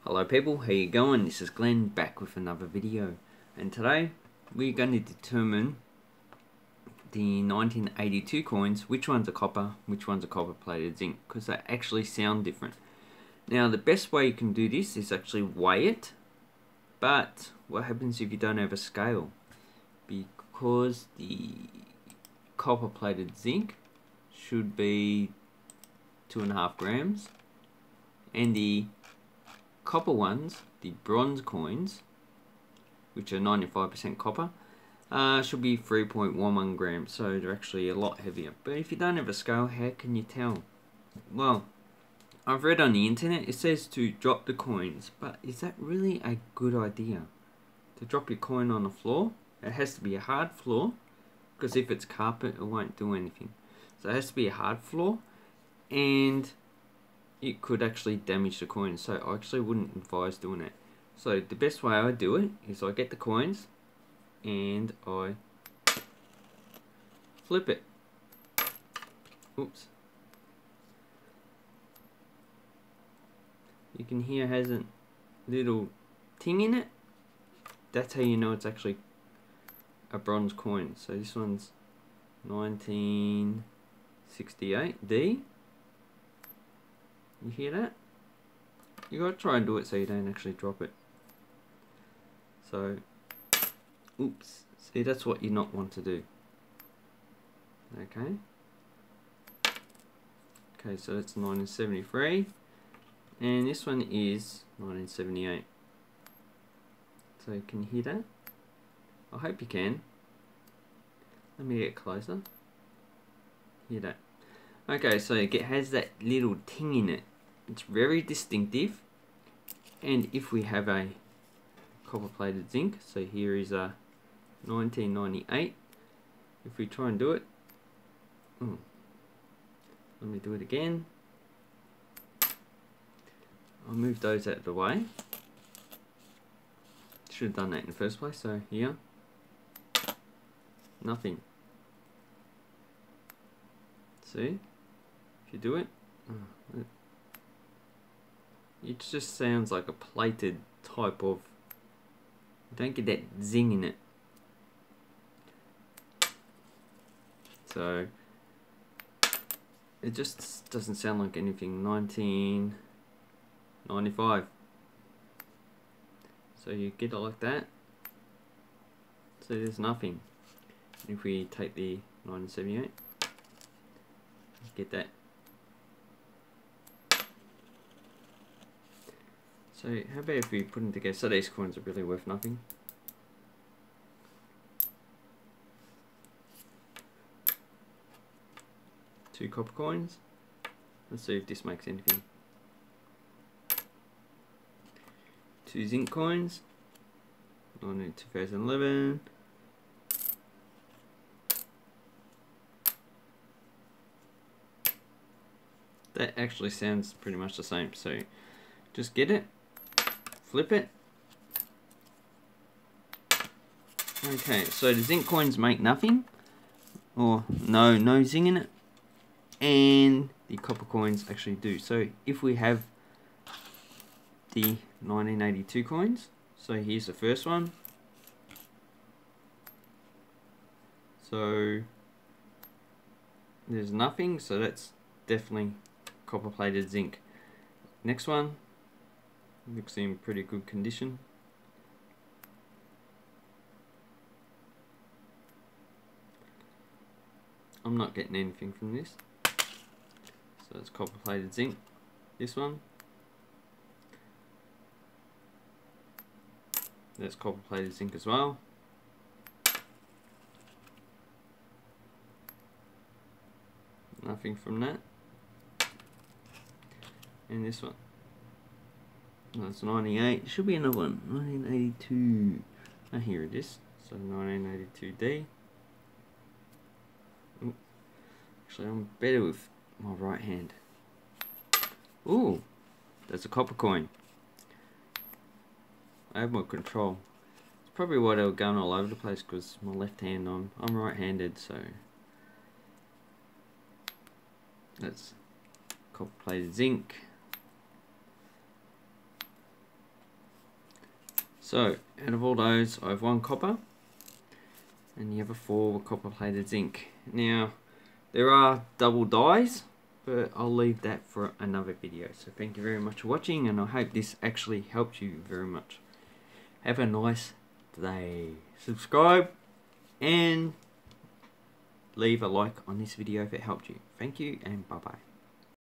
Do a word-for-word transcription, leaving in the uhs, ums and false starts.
Hello people, how you going? This is Glenn back with another video, and today we're going to determine the nineteen eighty-two coins, which one's a copper, which one's a copper plated zinc, because they actually sound different. Now the best way you can do this is actually weigh it, but what happens if you don't have a scale? Because the copper plated zinc should be two and a half grams, and the copper ones, the bronze coins, which are ninety-five percent copper, uh, should be three point one one grams, so they're actually a lot heavier. But if you don't have a scale, how can you tell? Well, I've read on the internet, it says to drop the coins, but is that really a good idea? To drop your coin on the floor? It has to be a hard floor, because if it's carpet, it won't do anything. So it has to be a hard floor, and it could actually damage the coins, so I actually wouldn't advise doing it. So the best way I do it is I get the coins and I flip it. Oops. You can hear it has a little ting in it. That's how you know it's actually a bronze coin. So this one's nineteen sixty-eight D. You hear that? You gotta try and do it so you don't actually drop it. So, oops. See, that's what you not want to do. Okay. Okay, so that's nineteen seventy-three, and this one is nineteen seventy-eight. So can you hear that? I hope you can. Let me get closer. Hear that? Okay, so it has that little ting in it. It's very distinctive. And if we have a copper plated zinc, so here is a nineteen ninety-eight. If we try and do it, oh, let me do it again. I'll move those out of the way. Should have done that in the first place. So here, nothing. See? If you do it, it just sounds like a plated type of, you don't get that zing in it. So it just doesn't sound like anything. Nineteen ninety-five. So you get it like that. So there's nothing. If we take the nineteen seventy-eight, get that. So how about if we put them together? So these coins are really worth nothing. Two copper coins. Let's see if this makes anything. Two zinc coins. On two thousand eleven. That actually sounds pretty much the same. So just get it. Flip it. Okay, so the zinc coins make nothing, or no no zing in it, and the copper coins actually do. So if we have the nineteen eighty-two coins, so here's the first one. So there's nothing, so that's definitely copper plated zinc. Next one looks in pretty good condition. I'm not getting anything from this. So it's copper plated zinc. This one, that's copper plated zinc as well. Nothing from that. And this one, that's ninety-eight. Should be another one. nineteen eighty-two. Ah, here it is. So nineteen eighty-two D. Ooh. Actually, I'm better with my right hand. Ooh, that's a copper coin. I have more control. It's probably why they were going all over the place, because my left hand, I'm I'm right-handed, so that's copper plated zinc. So out of all those, I have one copper, and you have a four copper plated zinc. Now there are double dies, but I'll leave that for another video. So thank you very much for watching, and I hope this actually helped you very much. Have a nice day. Subscribe and leave a like on this video if it helped you. Thank you, and bye bye.